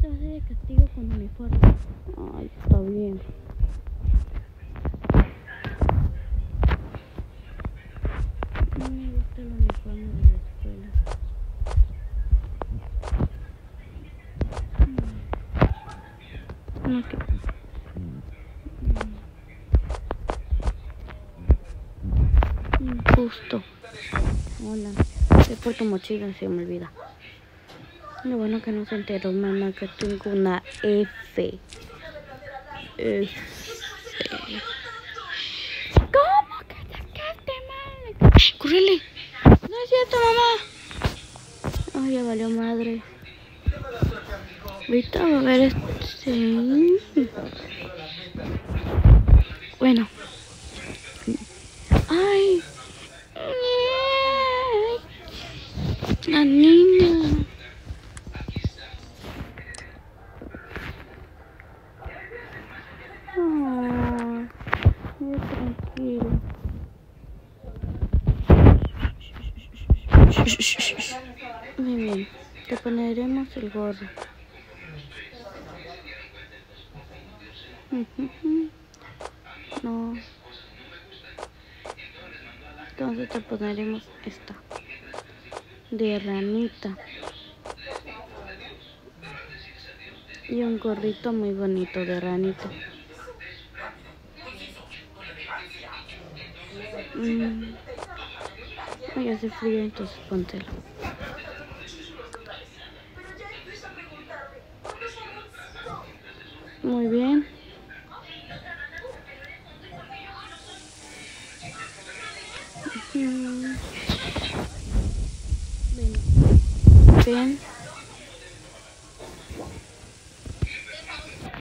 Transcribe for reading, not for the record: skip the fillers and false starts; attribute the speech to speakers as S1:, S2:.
S1: te vas a ir de castigo con uniforme. Ay, está bien. No me gusta el uniforme de la escuela. No, que... Justo. Hola. Estoy por tu mochila, se me olvida. Lo bueno que no se enteró mamá que tengo una F. ¿Cómo que sacaste mal? ¡Córrele! No es cierto, mamá. Ay, ya valió madre. Ahorita va a ver este. Bueno. Ay. La niña. Ay, tranquilo. Muy bien, te poneremos el gorro. No. Entonces te poneremos esta de ranita y un gorrito muy bonito de ranita. Hoy hace frío, entonces póntelo. Muy bien.